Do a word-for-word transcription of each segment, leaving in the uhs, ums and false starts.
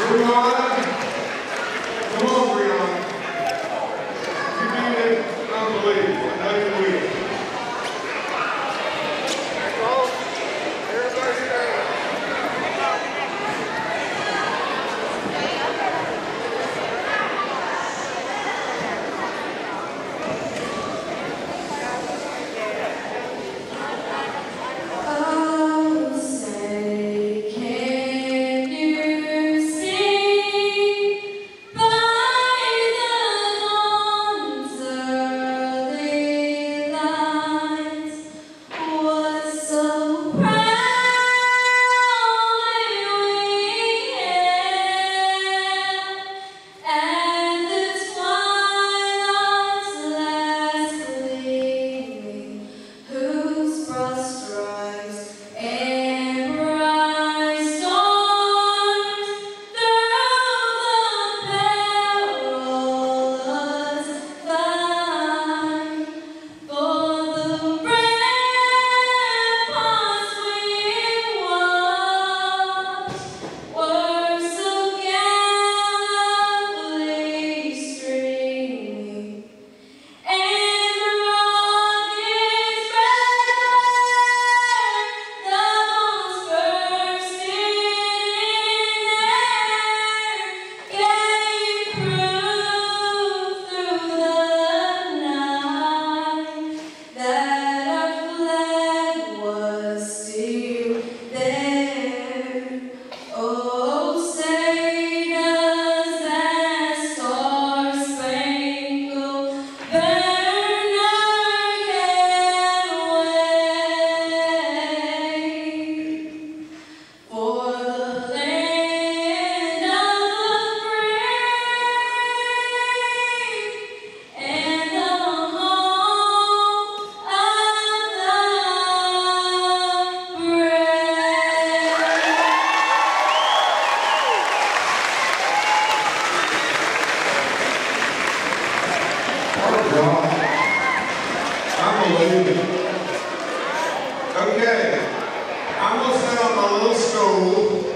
Okay, I'm going to sit on my little stool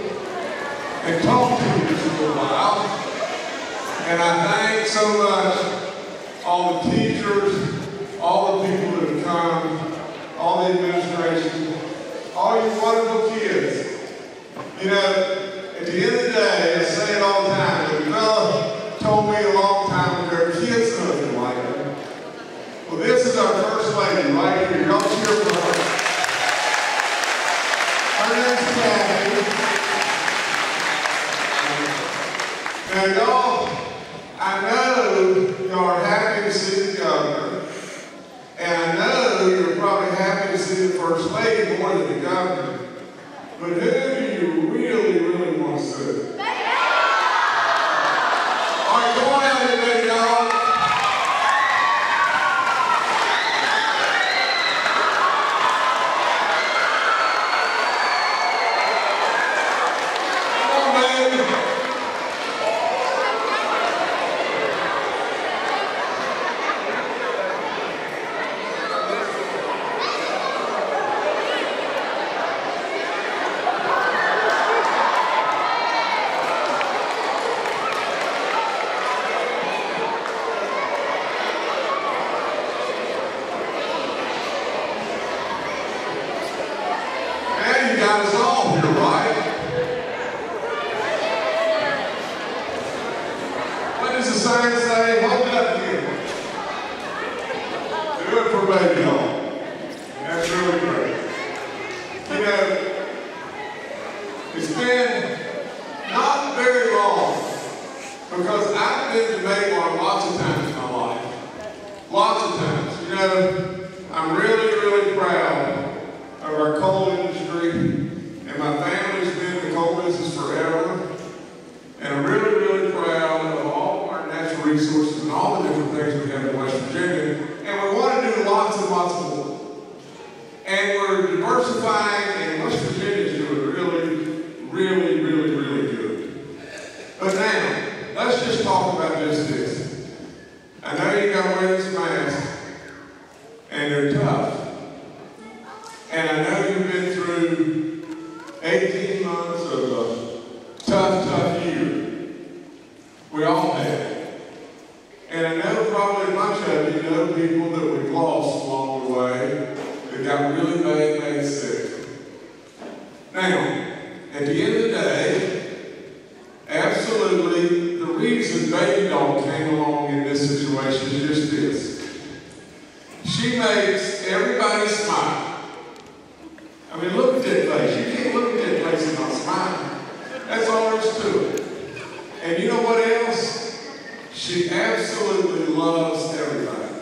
and talk to you just for a while. And I thank so much all the teachers, all the people that have come, all the administration, all you wonderful kids. You know, at the end of the day, I say it all the time, but a fellow told me a long time ago, kids nothing like it. Well, this is our first lady right here. Y'all cheer for her. Her name's Kathy. Now, y'all, I know y'all are happy to see the governor, and I know you're probably happy to see the first lady more than the governor. But who do you really, really want to see? All right, come on out today, y'all. Got us all here, right? What does the sign say? Hold it up here. Do it for Babydog. That's really great. You know, it's been not very long because I've been to Matewan lots of times in my life. Lots of times. You know, I'm really, really proud of our coal industry, and my family's been in the coal business forever, and I'm really, really proud of all of our natural resources and all the different things we have in West Virginia, and we want to do lots and lots more. And we're diversifying, and West Virginia's doing really, really, really, really good. But now, let's just talk about just this. I know you got to wear this mask, and they're tough. And I know you've been through eighteen months of a tough, tough year. absolutely, the reason Babydog came along in this situation is just this. She makes everybody smile. I mean, look at that face. You can't look at that face and not smile. That's all there is to it. And you know what else? She absolutely loves everybody.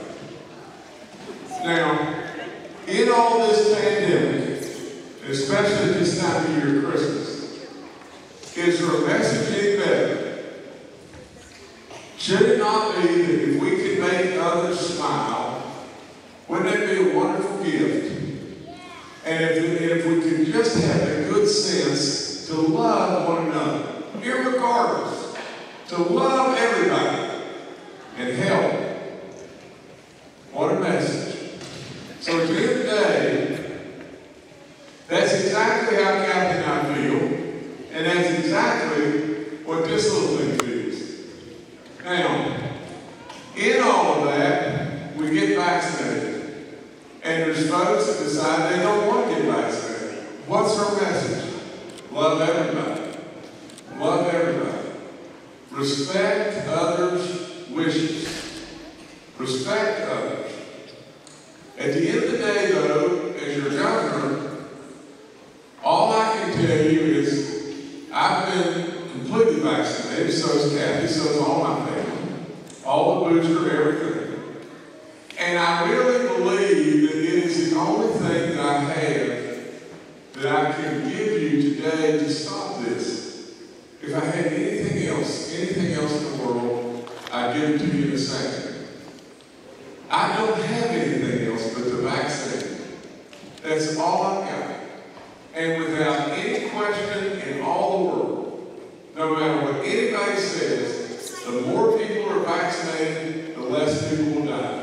Now, in all this pandemic, especially this time of year, Christmas, is there a message any better? Should it not be that if we could make others smile, wouldn't that be a wonderful gift? And if, if we could just have the good sense to love one another, irregardless, to love everybody and help. What a message. So at the end of the day, that's exactly how Kathy and I feel, and that's exactly what this little thing feels. Now, in all of that, we get vaccinated. And there's folks that decide they don't want to get vaccinated. What's our message? Love everybody. Love everybody. Respect others' wishes. Respect others. At the end of the day, though, as your governor, all I can tell you is I've been completely vaccinated, so is Kathy, so is all my family. All the booster, everything. And I really believe that it is the only thing that I have that I can give you today to stop this. If I had anything else, anything else in the world, I'd give it to you in a second. I don't have anything else but the vaccine. That's all I've got. And without any question in all the world, no matter what anybody says, the more people are vaccinated, the less people will die.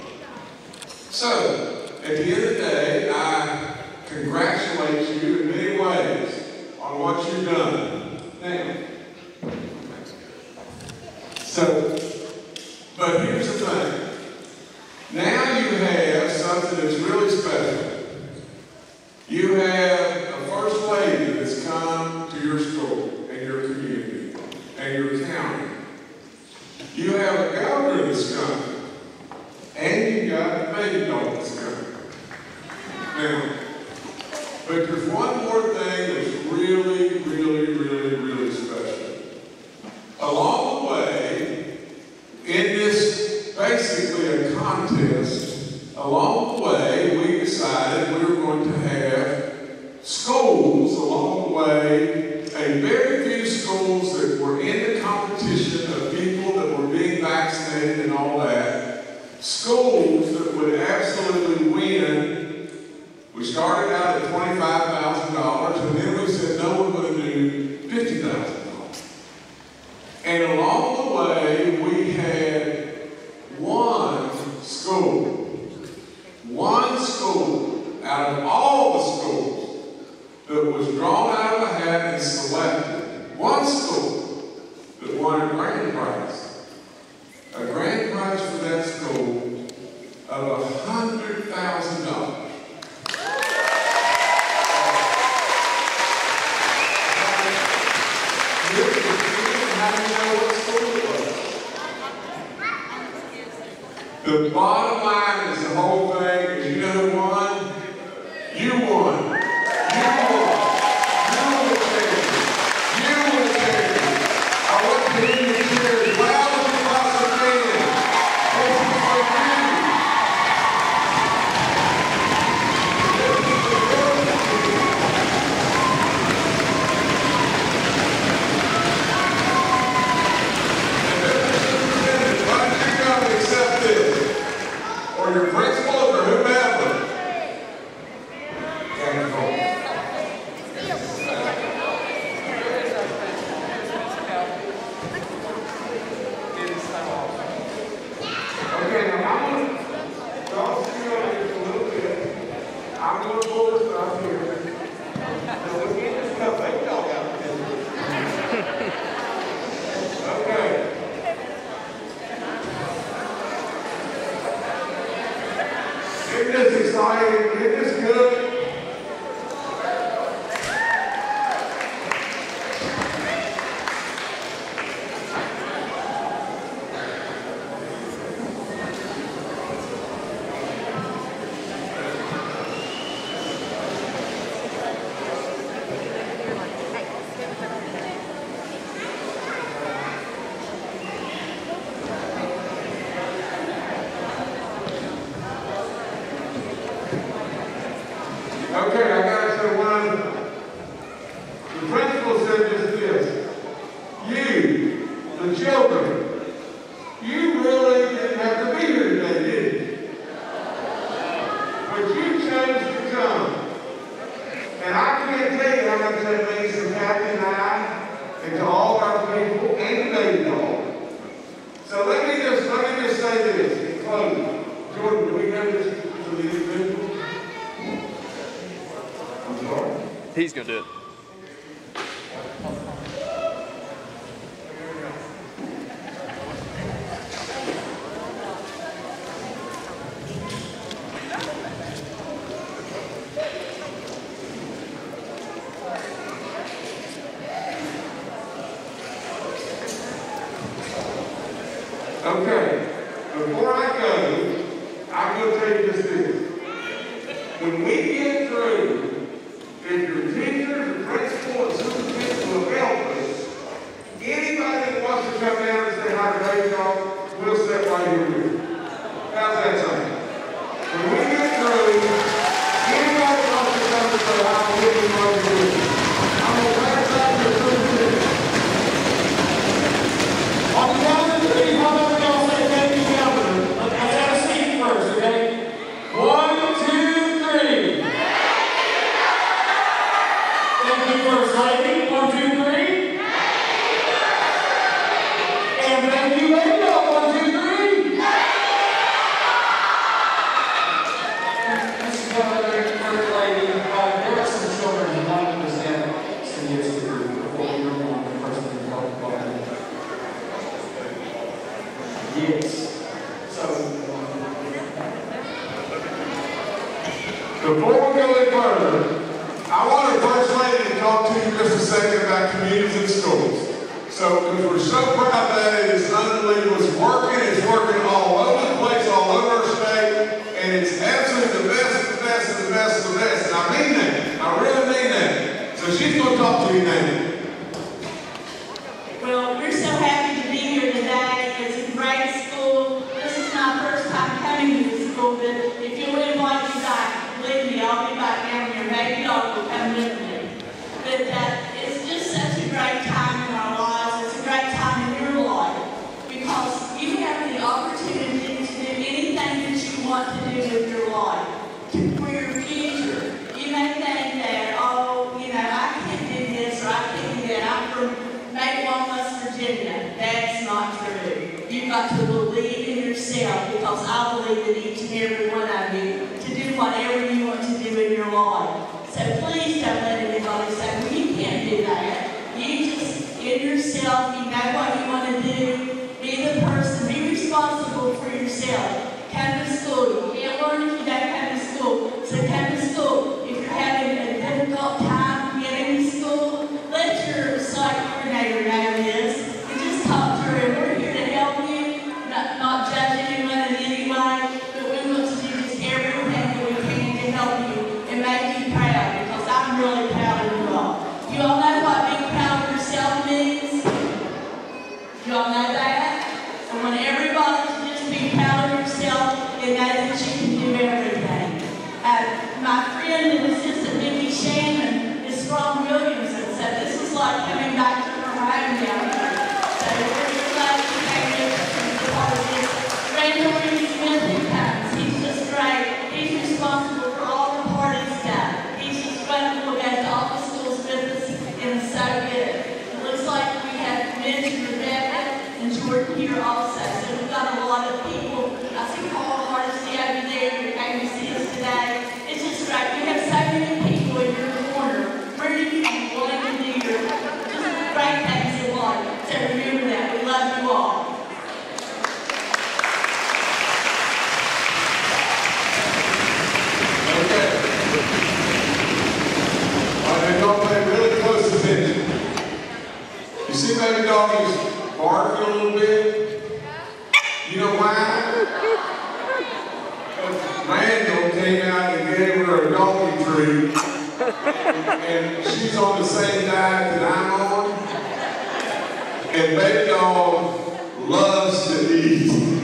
So, at the end of the day, I congratulate you in many ways on what you've done. Now, so, but here's the thing. Now you have something that's really special. You have a first lady that's come to your school and your community and your county. You have a governor that's come. And you got a Babydog that's coming. Now, but there's one more thing that's really, really, really, really special. Along the way, in this basically a contest, along the way we decided we were going to have schools along the way, a very few schools that were in the competition of people that were being vaccinated and all that. Schools that would absolutely win. We started out at twenty-five thousand dollars, and then we said, no, we're going to do fifty thousand dollars. And along the way, we had one school, one school out of all the schools that was drawn out of a hat and selected, one school that won a grand prize. A grand prize for that school of one hundred thousand dollars. How do you know what school it was? The bottom line is the whole thing is, you know who won? You won. You won. You were the champion. You were the champion. I want to hear you cheer as loud as you possibly can. This is for you. And then the superintendent, why don't you come and accept this? Or your and to all of our people and Babydog. So let me just let me just say this in closing. Jordan, do we have this to the individual? I'm sorry. He's gonna do it. Okay, before I go, I'm going to tell you just this. When we get through, if your teachers, the principal, and superintendent will help us, anybody that wants to come down and say hi to Babydog, we'll sit right here with you. How's that sound? When we get through, anybody that wants to come and say hi, we'll be right here with you. I'm going to pass out your superintendent. On the count of three, how about we all say thank you, Governor? Let's have a seat first, okay? One, two, three. Thank you, First Lady. One, two, three. And thank you, Babydog. One, two, three. Mister Governor, First Lady, uh, there are some children who don't understand some years ago before we were on the first thing called the Yes. So, before we go any further, I want the First Lady to talk to you just a second about communities and schools. So, because we're so proud that it is unbelievable. It's working, it's working all over the place, all over our state, and it's absolutely the best of the best of the best of the best. And I mean that. I really mean that. So she's going to talk to you now. Well, we're so happy to be here today. It's a great school. This is my first time coming to the school, but if you'll invite me back, believe me, I'll be back down here. Babydog will come with me. But uh, it's just such a great time in our lives. It's a great time in your life because you have the opportunity to do anything that you want to do with your life, to, for your future. You may think that, oh, you know, I can't do this or I can't do that. I'm from Matewan, West Virginia. That's not true. You've got to believe in yourself because I believe in each and every one of you to do whatever you want to do in your life. So please don't let anybody say, well, you can't do that. You just, in yourself, you know what you want to do. Be the person. Be responsible for yourself. Come to school. You can't learn if you don't come to school. So come to school. If you're having a difficult time getting to school, let your site coordinator know this and just talk to her. We're here to help you, not, not judge anyone in any way, but we want to do just everything that we can to help you and make you proud because I'm really proud of you all. You all know what being proud of yourself means? You all know that? I want everybody to just be proud of yourself and know that you can do everything. Uh, my friend and assistant, Vicki Shannon, is from Williamson, so this is like coming back to her home down here. So we're glad you came here to be part of this. Randall Reed Smith, who comes, he's just great. He's responsible for all the party stuff. He's just wonderful, goes to all the schools with us, and is so good. It looks like we have mentioned Rebecca and Jordan here also, so we've got a lot of people. I see Paul Hardesty over there who came to see us today. It's just great. We have so many people in your corner ready to be willing to do your just great things in life. So remember that. We love you all. Okay. All right, now y'all pay really close attention. You see Babydog is barking a little bit? You know why? Randall came out and gave her a donkey treat, and she's on the same diet that I'm on, and Babydog loves to eat.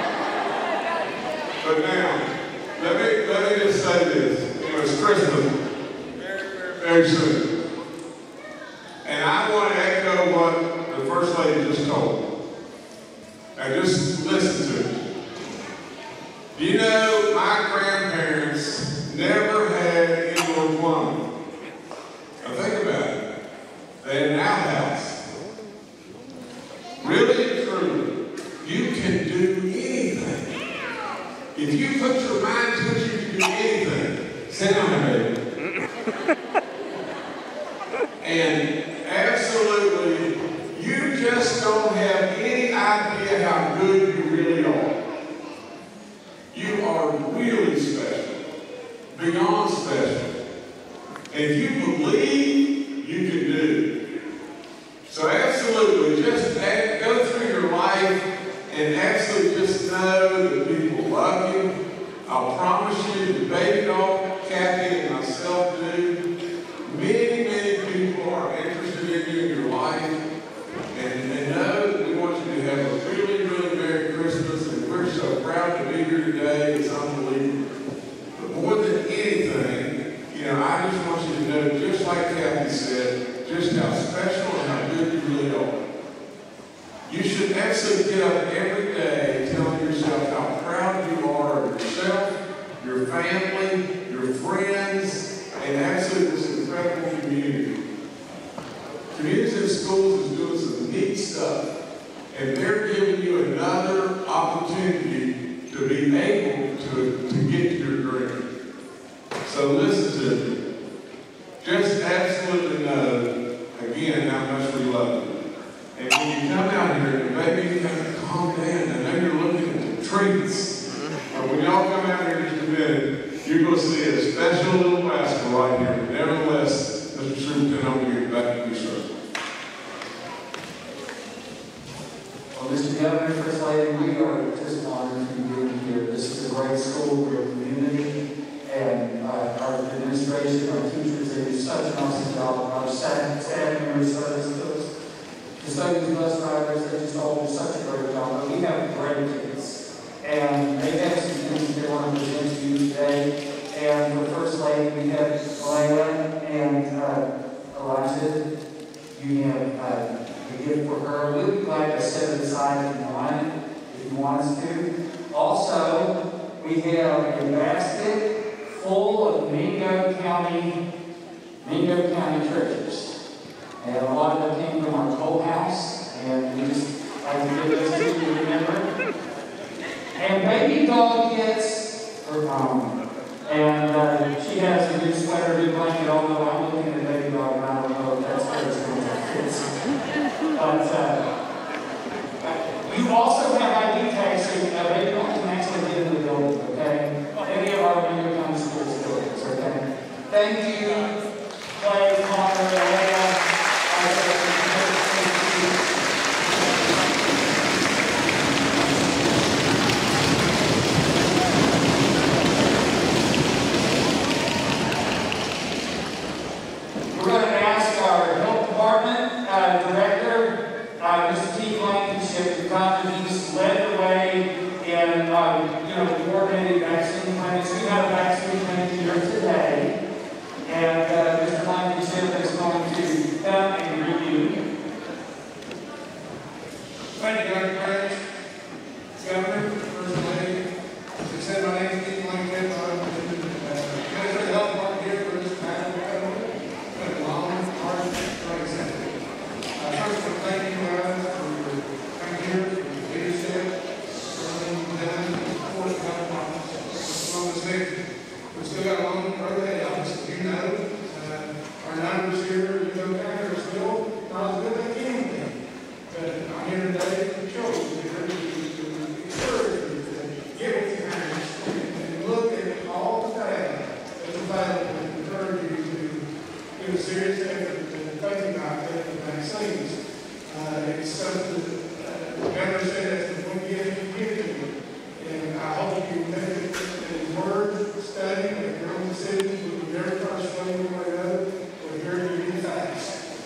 But now, let me, let me just say this. You know, it's Christmas very, very, very soon. And I want to echo what the First Lady just told. Now just listen to it. You know, my grandparents never had indoor plumbing. Now think about it. They had an outhouse. If you put your mind to it, you can do anything. Sit down, baby. And absolutely, you just don't have any idea how good you really are. You are really special, beyond special. And if you believe, you can do. So absolutely, just act, go through your life and absolutely just know that people love you. I promise you, the Babydog, Kathy, and myself do. Many, many people are interested in you in your life. And, and know that we want you to have a really, really Merry Christmas. And we're so proud to be here today. It's unbelievable. But more than anything, you know, I just want you to know, just like Kathy said, just how special and how good you really are. You should absolutely get up every day telling yourself how proud you are of yourself, your family, your friends, and absolutely this incredible community. Communities and schools is doing some neat stuff, and they're giving you another opportunity to be able to, to get to your dream. So listen to me. Just absolutely know, again, how much we love you. And when you come out here, maybe you have to calm down. I know you're looking at the treats. But when y'all come out here in just a minute, you're going to see a special little rascal right here. Nevertheless, Mister Superintendent, I'm going to get back to you, sir. Well, Mister Governor, First Lady, we are just honored to be here. This is a great school, we're a community, and uh, our administration, our teachers, they do such an awesome job. Our staff, staff members, services, custodians, bus drivers, they just all do such a great job. But we have great kids, and they have some things they want to present to you today. And the First Lady, we have Leila and uh, Elijah. You have uh, a gift for her. We'd be glad to set it aside if you want it, if you want us to. Also, we have a basket full of Mingo County, Mingo County treasures. And a lot of them came from our coal house, and we just like to give those to you to remember. And Babydog gets her mom. And uh, she has a new sweater, new blanket, although I'm looking at Babydog and I don't know if that's hers or not. But uh, you also have I D tags, so uh, Babydog can actually get in the building, okay? Any of our Mingo County schools buildings, okay? Thank you, Clay, Connor, Leah. We're going to ask our health department uh, director, uh, Mister T. Blankenship, to come, and he's led the way in uh, you know, coordinated vaccine clinics. We have a vaccine clinic here today, and uh, Mister Blankenship is going to come and review. Thank you, Doctor Page. Governor, First Lady. As I said, my name is Keith Blankenship. I'm the uh, Health Department here for this panel. It's been a long, hard, great session. Uh, first, I want to thank you guys for coming here, for your leadership, for everything you've done, for the support of the health department. It's long as they, we've still got a long road ahead of us, as you know. Uh, our numbers here, you know, are still not as good as they can be. But I'm here today to show you, to encourage you, to give it your hands, and look at all the data that's available and encourage you to do a serious effort in thinking about taking vaccines. Uh, it's something that the governor said that's one gift you give to you. And I hope you take it in word, study, make your own decisions with the very first way you want to go, or here you need facts.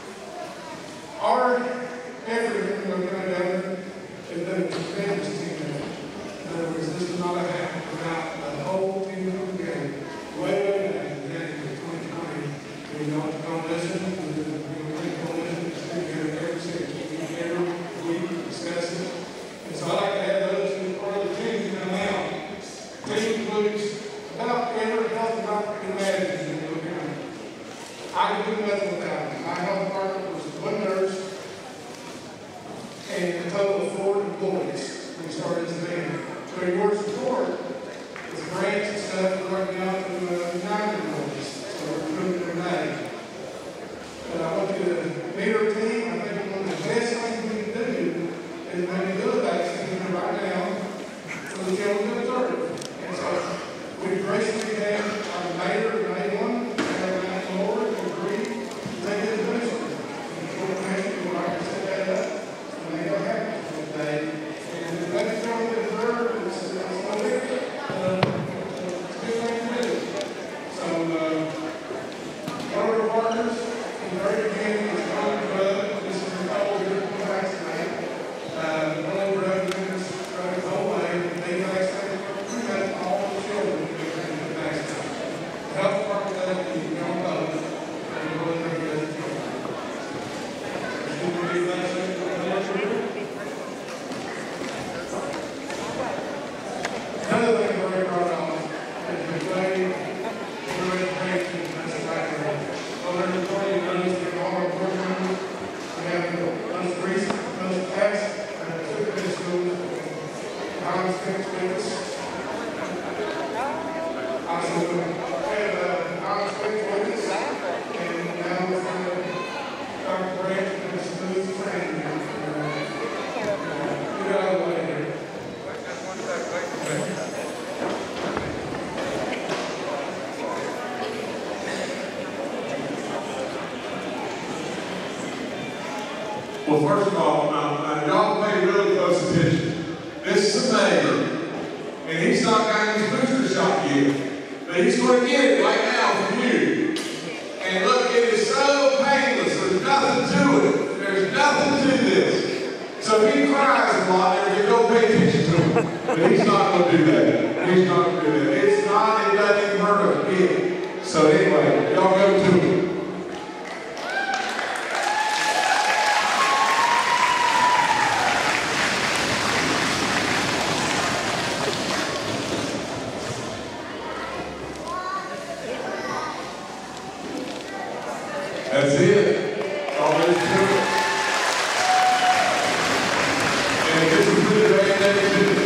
Our effort in the government has been a tremendous team effort. In other words, this is not a half about the whole team together. Way, way back in January twenty twenty, we don't, don't listen, we don't listen, we get every single week, every week, discuss it. And so I like to have those who are part of the team come out. This includes about every health department you can imagine in the county. I can do nothing without them. My health department was one nurse and a total of four employees when we started this event. So your support Well, first of all, uh, uh, y'all pay really close attention. This is a mayor, and he's not got his booster shot yet, but he's going to get it right now from you. And look, it is so painless. There's nothing to it. There's nothing to this. So if he cries a lot, then don't pay attention to him. But he's not going to do that. He's not going to do that. It's not, it doesn't even hurt a bit. So anyway, y'all go to him. That's it. All there is to it. And this is really right there too.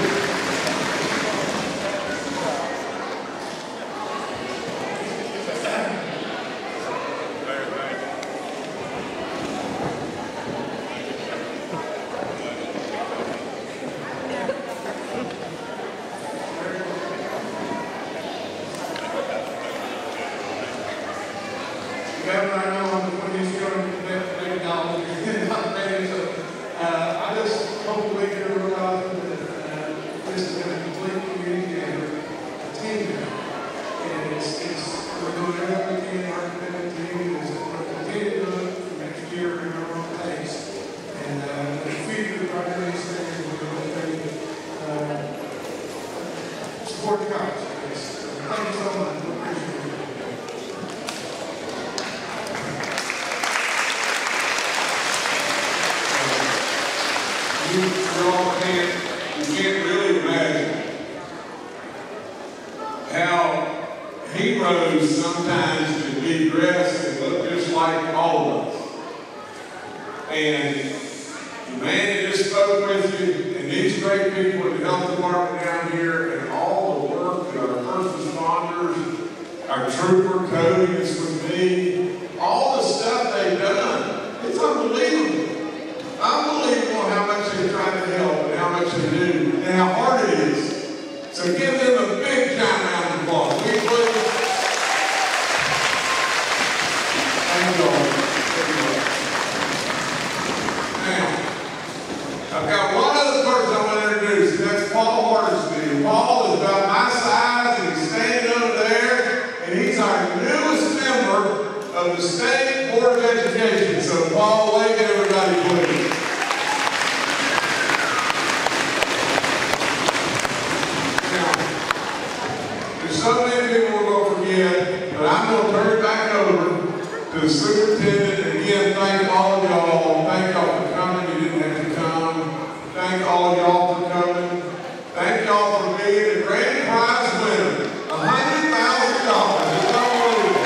Governor, I know I'm the one who's going to get Babydog. Not ready, so uh, I just hope we can realize that uh, this is going to complete community and a team now. And it's, it's, we're doing everything we can. Our commitment to you is that we're going to continue to do it for next year in our own pace. And uh, the future priorities there is we're going to uh, support the college. Thank you so much. We appreciate it. You, you all can't, you can't really imagine how heroes sometimes can be dressed and look just like all of us. And the man that just spoke with you, and these great people in the health department down here, and all the work that our first responders, our trooper Cody is with me, all the stuff they've done, it's unbelievable. Unbelievable how much they try to help and how much they do and how hard it is. So give them a big time round of applause. We please. Thank you all. Now, I've got one other person I want to introduce, and that's Paul Hardesty. Paul is about my size, and he's standing over there, and he's our newest member of the State Board of Education. So Paul, wave to everybody, please. So many people are going to forget, but I'm going to turn it back over to the superintendent. And again, thank all of y'all. Thank y'all for coming. You didn't have to come. Thank all of y'all for coming. Thank y'all for being the grand prize winner. one hundred thousand dollars. It's unbelievable.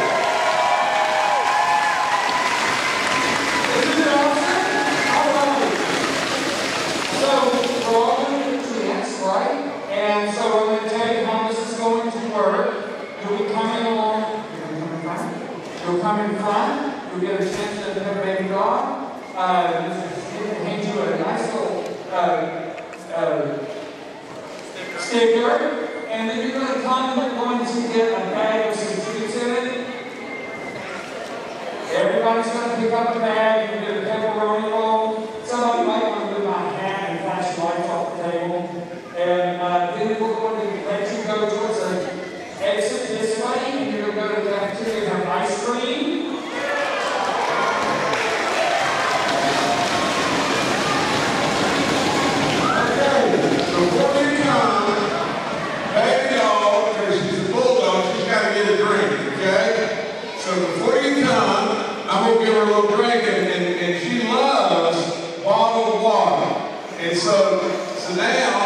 Isn't it awesome? All right. So, we're all going to get a chance, right? And so we're going to tell you how this is going to work. You'll be coming along. You're going to come in front. You'll come in front. You'll get a chance to have Babydog. Uh, hand you a nice little uh, uh, sticker. And then you're going to come and you're going to get a bag with some treats in it. Everybody's going to pick up a bag. You're going to get a pepperoni roll. Somebody might want to do my hat and flash lights off the table. And uh, then we're going to let you go towards the exit this way, and you're going to go to the cafeteria and have ice cream. Okay, so before you come, Babydog, because she's a bulldog, she's got to get a drink, okay? So before you come, I'm going to give her a little drink, and, and, and she loves bottled water. And so, so now,